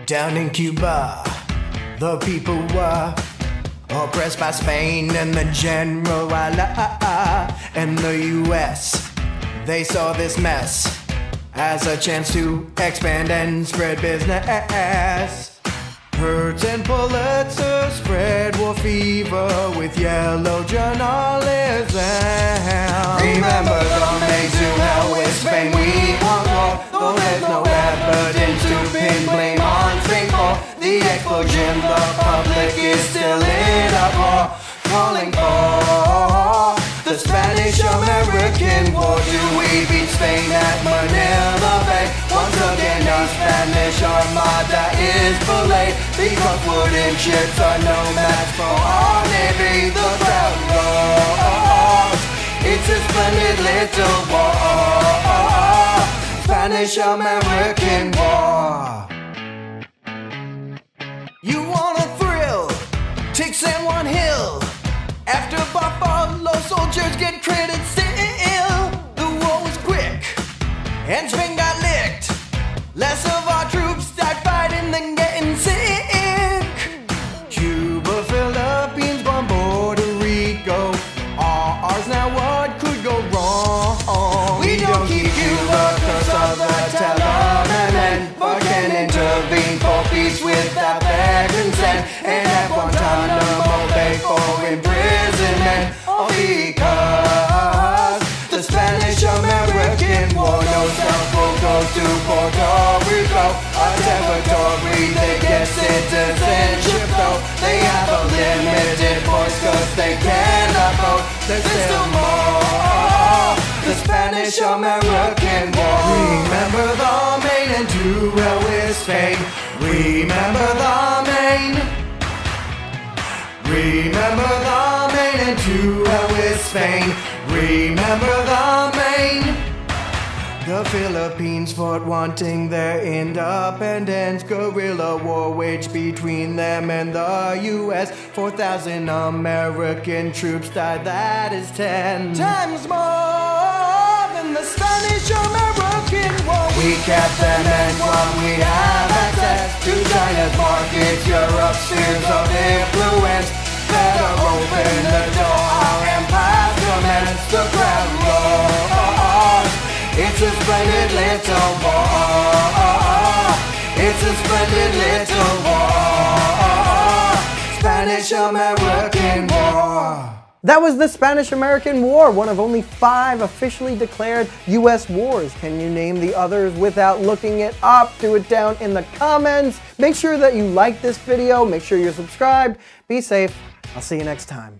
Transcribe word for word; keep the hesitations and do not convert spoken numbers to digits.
Down in Cuba, the people were oppressed by Spain and the general and the U S They saw this mess as a chance to expand and spread business. Hearst and Pulitzer spread war fever with yellow journalism. Remember the May to hell with Spain we want war, though there's no evidence to pin blame on Spain for the explosion. The public is still in uproar, calling for the Spanish American War. Dewey beat Spain at Manilla Bay. Once again the Spanish Armada is filleted, because wooden ships are no match for our navy. The crowd roars, it's a splendid little war, Spanish American War. You want a thrill? Take San Juan Hill. After Buffalo soldiers get credit still. The war was quick and Spain got licked. Less of our troops died fighting than getting sick. Cuba, Philippines, Guam, Puerto Rico, all ours. Now what could go wrong? We don't keep Cuba cause of the telemen, but can intervene for peace without their consent, and have Guantanamo Bay for imprisonment. All because the Spanish American War. No South goes to Puerto Rico, a territory they get citizenship though. They have a limited voice cause they cannot vote. There's still more, the Spanish American War. Remember the Maine and to hell with Spain. Remember the Maine. Remember the Maine and to hell with Spain. Remember the Maine. The Philippines fought wanting their independence. Guerrilla war waged between them and the U S four thousand American troops died, that is ten times more than the Spanish American War. We kept them and while we have access to China's markets, Europe's spheres of influence, better open the door, our empire commence. The crowd roars, it's a splendid little war, it's a splendid little war, Spanish American War. That was the Spanish-American War, one of only five officially declared U S wars. Can you name the others without looking it up? Do it down in the comments. Make sure that you like this video. Make sure you're subscribed. Be safe. I'll see you next time.